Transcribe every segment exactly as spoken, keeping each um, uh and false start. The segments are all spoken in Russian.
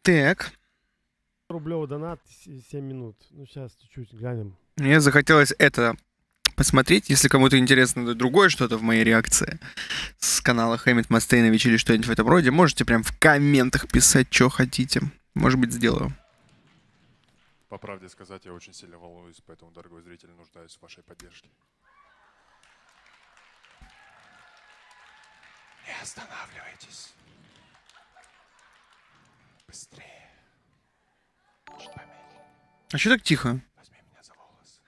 Так. Рублевый донат, семь минут. Ну, сейчас чуть-чуть глянем. Мне захотелось это посмотреть, если кому-то интересно другое что-то в моей реакции с канала Хэмит Мастейнович или что-нибудь в этом роде, можете прям в комментах писать, что хотите. Может быть, сделаю. По правде сказать, я очень сильно волнуюсь, поэтому, дорогой зритель, нуждаюсь в вашей поддержке. Не останавливайтесь. Быстрее. Чуть помедленнее. А что так тихо? Возьми меня за волосы.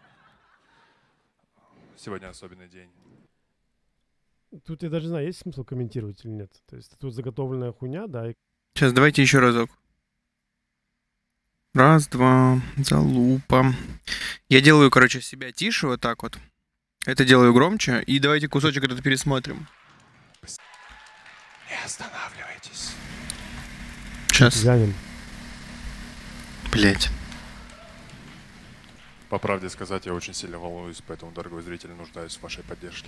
Сегодня особенный день. Тут я даже не знаю, есть смысл комментировать или нет. То есть тут заготовленная хуйня, да. И... Сейчас давайте еще разок. Раз, два, залупа. Я делаю, короче, себя тише вот так вот. Это делаю громче. И давайте кусочек этот пересмотрим. Не останавливайтесь. Сейчас. Глянем. Блять. По правде сказать, я очень сильно волнуюсь, поэтому, дорогой зритель, нуждаюсь в вашей поддержке.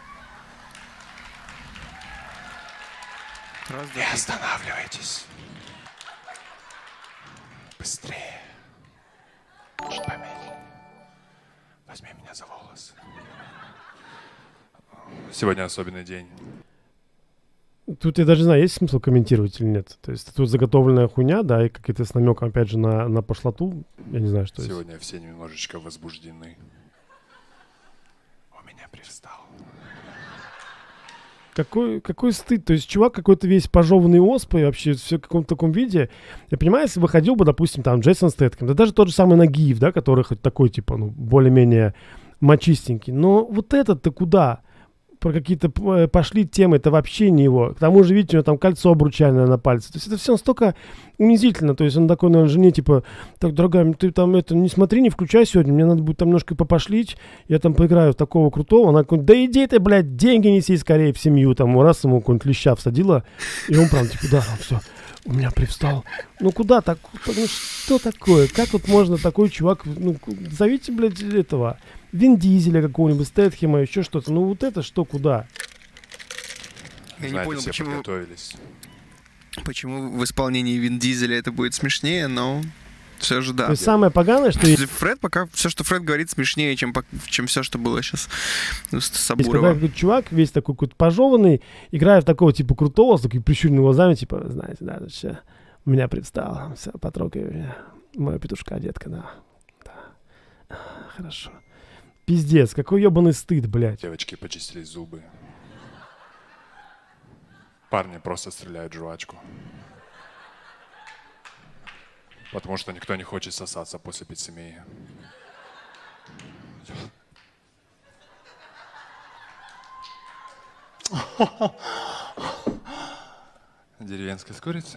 Раз, два, Не останавливайтесь. Быстрее. Чуть помедленнее. Возьми меня за волосы. Сегодня особенный день. Тут я даже не знаю, есть смысл комментировать или нет. То есть тут заготовленная хуйня, да, и какие-то с намеком, опять же, на, на пошлоту. Я не знаю, что это. Сегодня все немножечко возбуждены. У меня привстал. Какой, какой стыд. То есть чувак какой-то весь пожеванный оспой, вообще все в каком-то таком виде. Я понимаю, если бы ходил бы, допустим, там Джейсон Стэтхэм, да даже тот же самый Нагиев, да, который хоть такой, типа, ну, более-менее мочистенький. Но вот этот-то куда? Про какие-то пошли темы, это вообще не его. К тому же, видите, у него там кольцо обручальное на пальце. То есть это все настолько унизительно. То есть он такой, наверное, жене, типа, так, дорогая, ты там это не смотри, не включай сегодня, мне надо будет там немножко попошлить, я там поиграю в такого крутого. Она говорит, да иди ты, блядь, деньги неси скорее в семью. Там раз ему какой-нибудь леща всадила, и он прям, типа, да, все, у меня привстал. Ну куда так? Ну что такое? Как вот можно такой чувак, ну, зовите, блядь, этого... Вин Дизеля какого-нибудь, Стэтхэма, еще что-то. Ну вот это что, куда? Я Знаете, не понял, все почему, подготовились. почему в исполнении Вин Дизеля это будет смешнее, но все же да. То есть самое поганое, что... Фред пока, все, что Фред говорит, смешнее, чем, чем все, что было сейчас с Сабурова. Когда какой-то чувак, весь такой какой-то пожеванный, играя в такого типа крутого, с такими прищуренными глазами, типа, знаете, да, все, у меня привстал, все, потрогай меня, моя петушка, детка, да. Да. Хорошо. Пиздец, какой ебаный стыд, блядь. Девочки почистили зубы. Парни просто стреляют в жвачку. Потому что никто не хочет сосаться после пиццемии. Деревенская с курицей.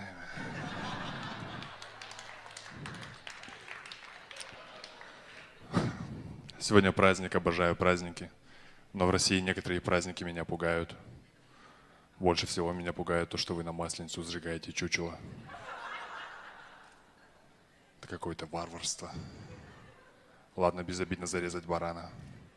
Сегодня праздник, обожаю праздники. Но в России некоторые праздники меня пугают. Больше всего меня пугает то, что вы на Масленицу сжигаете чучело. Это какое-то варварство. Ладно, безобидно зарезать барана.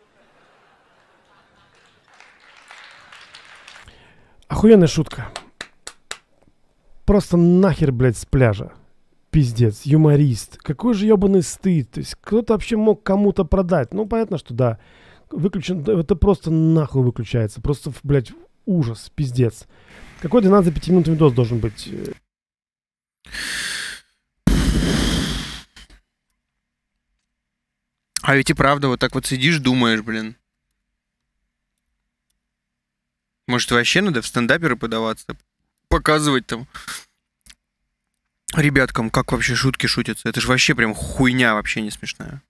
Охуенная шутка. Просто нахер, блядь, с пляжа. Пиздец, юморист. Какой же ебаный стыд. То есть кто-то вообще мог кому-то продать. Ну, понятно, что да. Выключен, это просто нахуй выключается. Просто, блядь, ужас, пиздец. Какой двенадцать-пятиминутный видос должен быть? А ведь и правда, вот так вот сидишь, думаешь, блин. Может, вообще надо в стендаперы подаваться? Показывать там ребяткам, как вообще шутки шутятся. Это же вообще прям хуйня вообще не смешная.